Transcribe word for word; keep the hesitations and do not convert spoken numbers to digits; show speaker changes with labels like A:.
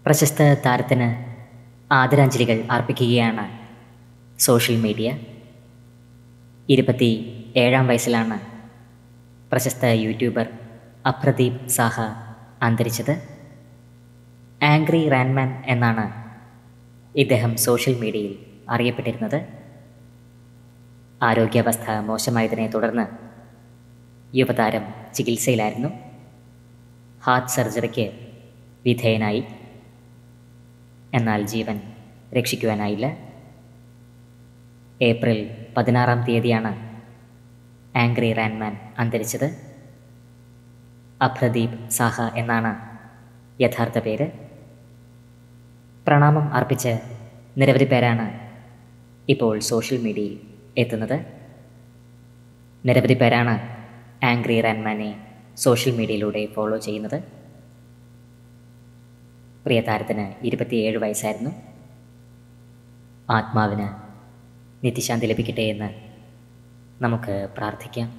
A: പ്രശസ്ത താരത്തിന് ആദരാഞ്ജലികൾ അർപ്പിക്കുകയാണ് സോഷ്യൽ മീഡിയ. ഇരുപത്തി ഏഴാം വയസ്സിലാണ് പ്രശസ്ത യൂട്യൂബർ അപ്രദീപ് സാഹ അന്തരിച്ചത്. ആംഗ്രി റാൻമാൻ എന്നാണ് ഇദ്ദേഹം സോഷ്യൽ മീഡിയയിൽ അറിയപ്പെട്ടിരുന്നത്. ആരോഗ്യാവസ്ഥ മോശമായതിനെ തുടർന്ന് യുവതാരം ചികിത്സയിലായിരുന്നു. ഹാർട്ട് സർജറിക്ക് വിധേയനായി. എന്നാൽ ജീവൻ രക്ഷിക്കുവാനായില്ല. ഏപ്രിൽ പതിനാറാം തീയതിയാണ് ആംഗ്രി റാൻമാൻ അന്തരിച്ചത്. അപ്രദീപ് സാഹ എന്നാണ് യഥാർത്ഥ പേര്. പ്രണാമം അർപ്പിച്ച് നിരവധി പേരാണ് ഇപ്പോൾ സോഷ്യൽ മീഡിയയിൽ എത്തുന്നത്. നിരവധി പേരാണ് ആംഗ്രി റാൻമാനെ സോഷ്യൽ മീഡിയയിലൂടെ ഫോളോ ചെയ്യുന്നത്. പ്രിയ താരത്തിന് ഇരുപത്തിയേഴ് വയസ്സായിരുന്നു. ആത്മാവിന് നിത്യശാന്തി ലഭിക്കട്ടെ എന്ന് നമുക്ക് പ്രാർത്ഥിക്കാം.